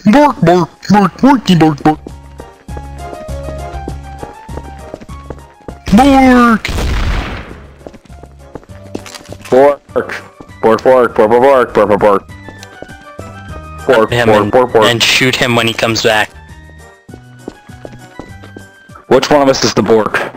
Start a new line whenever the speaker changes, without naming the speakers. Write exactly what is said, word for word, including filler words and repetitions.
Bork, bork, bork, borky, bork, bork. Bork!
Bork. Bork, bork, bork, bork, bork, bork, bork. Bork,
him
bork,
and,
bork, bork.
and shoot him when he comes back.
Which one of us is the bork?